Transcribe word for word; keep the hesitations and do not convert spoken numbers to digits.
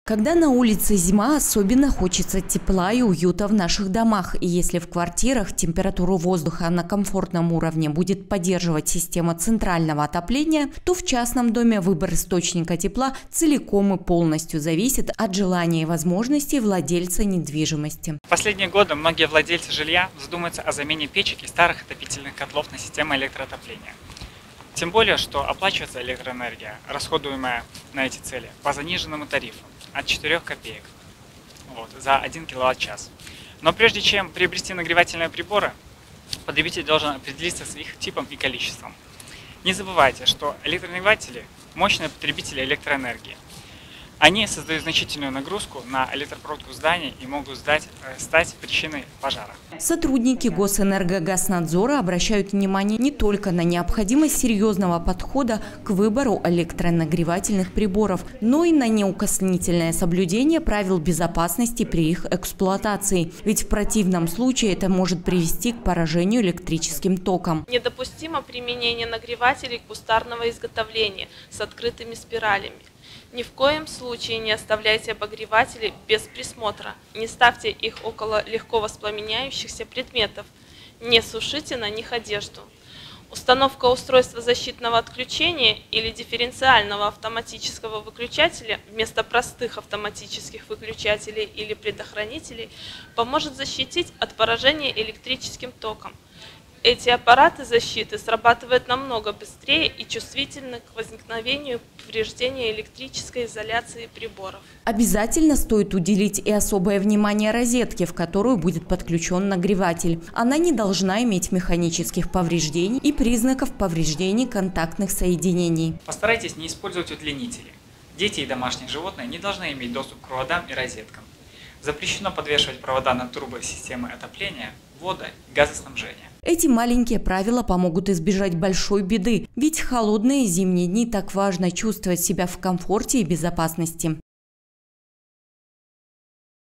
Когда на улице зима, особенно хочется тепла и уюта в наших домах. И если в квартирах температуру воздуха на комфортном уровне будет поддерживать система центрального отопления, то в частном доме выбор источника тепла целиком и полностью зависит от желания и возможностей владельца недвижимости. В последние годы многие владельцы жилья задумаются о замене печек и старых отопительных котлов на систему электроотопления. Тем более, что оплачивается электроэнергия, расходуемая на эти цели, по заниженному тарифу от четырёх копеек вот, за один киловатт-час. Но прежде чем приобрести нагревательные приборы, потребитель должен определиться с их типом и количеством. Не забывайте, что электронагреватели – мощные потребители электроэнергии. Они создают значительную нагрузку на электропроводку здания и могут стать, стать причиной пожара. Сотрудники Госэнергогазнадзора обращают внимание не только на необходимость серьезного подхода к выбору электронагревательных приборов, но и на неукоснительное соблюдение правил безопасности при их эксплуатации. Ведь в противном случае это может привести к поражению электрическим током. Недопустимо применение нагревателей кустарного изготовления с открытыми спиралями. Ни в коем случае не оставляйте обогреватели без присмотра, не ставьте их около легко воспламеняющихся предметов, не сушите на них одежду. Установка устройства защитного отключения или дифференциального автоматического выключателя вместо простых автоматических выключателей или предохранителей поможет защитить от поражения электрическим током. Эти аппараты защиты срабатывают намного быстрее и чувствительны к возникновению повреждения электрической изоляции приборов. Обязательно стоит уделить и особое внимание розетке, в которую будет подключен нагреватель. Она не должна иметь механических повреждений и признаков повреждений контактных соединений. Постарайтесь не использовать удлинители. Дети и домашние животные не должны иметь доступ к проводам и розеткам. Запрещено подвешивать провода на трубы системы отопления, вода и газоснабжения. Эти маленькие правила помогут избежать большой беды, ведь в холодные зимние дни так важно чувствовать себя в комфорте и безопасности.